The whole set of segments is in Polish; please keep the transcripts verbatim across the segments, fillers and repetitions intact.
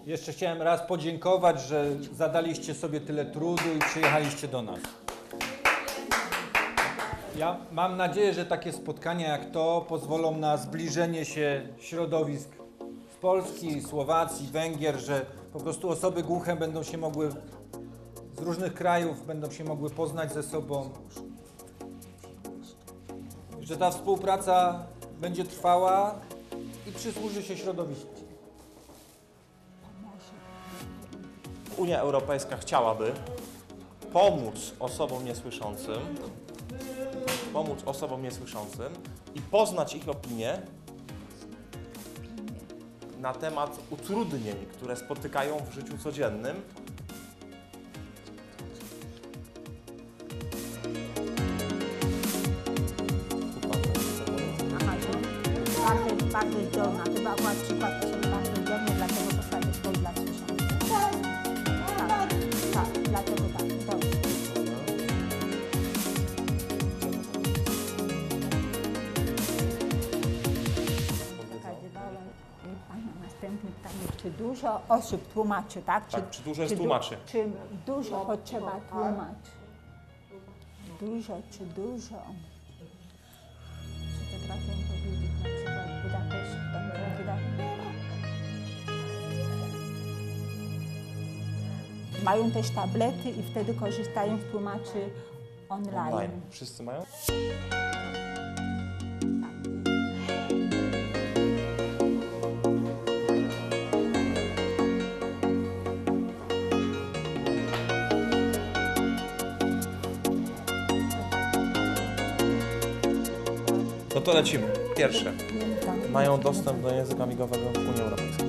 Jeszcze chciałem raz podziękować, że zadaliście sobie tyle trudu i przyjechaliście do nas. Ja mam nadzieję, że takie spotkania jak to pozwolą na zbliżenie się środowisk z Polski, Słowacji, Węgier, że po prostu osoby głuche będą się mogły z różnych krajów będą się mogły poznać ze sobą. Że ta współpraca będzie trwała i przysłuży się środowisku. Unia Europejska chciałaby pomóc osobom niesłyszącym, pomóc osobom niesłyszącym i poznać ich opinie na temat utrudnień, które spotykają w życiu codziennym. Bardzo, bardzo zdolna. Chyba akurat przykład to są bardzo zdolne, dlatego powstaje szkoły dla słyszących. Tak, tak, dlatego tak. Dobrze. Pana następne pytanie. Czy dużo osób tłumaczy, tak? Tak, czy dużo jest tłumaczy? Czy dużo potrzeba tłumaczy? Dużo, czy dużo? Czy potrafię powiedzieć na przykład Budapeszt, Budapeszt? Mają też tablety i wtedy korzystają z tłumaczy online. Online. Wszyscy mają? No to lecimy. Pierwsze. Mają dostęp do języka migowego w Unii Europejskiej.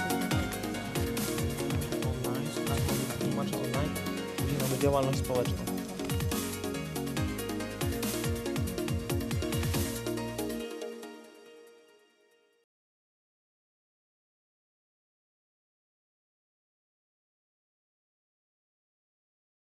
Działalność społeczną.